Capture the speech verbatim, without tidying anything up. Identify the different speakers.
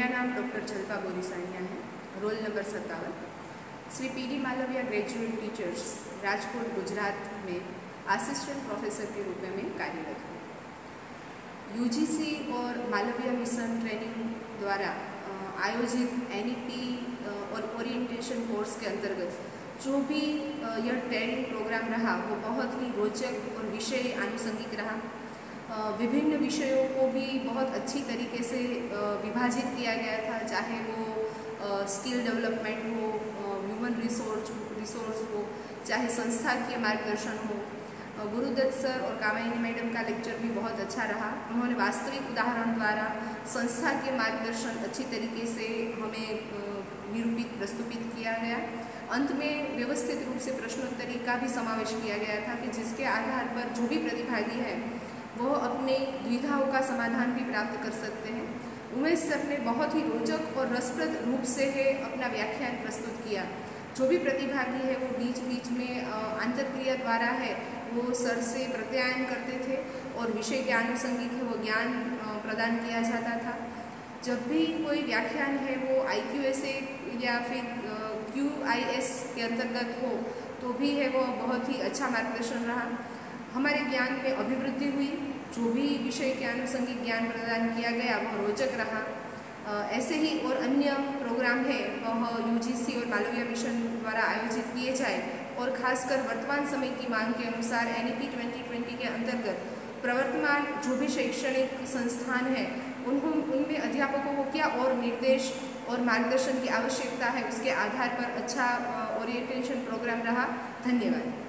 Speaker 1: मेरा नाम डॉक्टर झलपा बोरीसानिया है। रोल नंबर सत्तावन। Shri P D Malviya graduate teachers Rajkot Gujarat में असिस्टेंट प्रोफेसर के रूप में कार्यरत हूँ। यू जी सी और मालविया मिशन ट्रेनिंग द्वारा आयोजित एन ई पी और ओरिएंटेशन कोर्स के अंतर्गत जो भी यह ट्रेनिंग प्रोग्राम रहा वो बहुत ही रोचक और विषय आनुषंगिक रहा। विभिन्न विषयों को भी बहुत अच्छी तरीके से विभाजित किया गया था, चाहे वो स्किल डेवलपमेंट हो, ह्यूमन रिसोर्स रिसोर्स हो, चाहे संस्थाकीय मार्गदर्शन हो। गुरुदत्त सर और कामायनी मैडम का लेक्चर भी बहुत अच्छा रहा। उन्होंने वास्तविक उदाहरण द्वारा संस्थाकीय मार्गदर्शन अच्छी तरीके से हमें निरूपित प्रस्तुत किया गया। अंत में व्यवस्थित रूप से प्रश्नोत्तरी का भी समावेश किया गया था कि जिसके आधार पर जो भी प्रतिभागी है वह अपने द्विधाओं का समाधान भी प्राप्त कर सकते हैं। उमेश सर ने बहुत ही रोचक और रसप्रद रूप से है अपना व्याख्यान प्रस्तुत किया। जो भी प्रतिभागी है वो बीच बीच में अंतर्क्रिया द्वारा है वो सर से प्रत्यायन करते थे और विषय के आनुषंगिक है वो ज्ञान प्रदान किया जाता था। जब भी कोई व्याख्यान है वो आई क्यू एस ए या फिर क्यू आई एस के अंतर्गत हो तो भी है वो बहुत ही अच्छा मार्गदर्शन रहा। हमारे ज्ञान में अभिवृद्धि हुई। जो भी विषय के आनुषंगिक ज्ञान प्रदान किया गया वह रोचक रहा। ऐसे ही और अन्य प्रोग्राम है वह यू जी सी और मालविया मिशन द्वारा आयोजित किए जाए और खासकर वर्तमान समय की मांग के अनुसार N E P twenty twenty के अंतर्गत प्रवर्तमान जो भी शैक्षणिक संस्थान है उन्हों उनमें अध्यापकों को क्या और निर्देश और मार्गदर्शन की आवश्यकता है उसके आधार पर अच्छा ओरिएंटेशन प्रोग्राम रहा। धन्यवाद।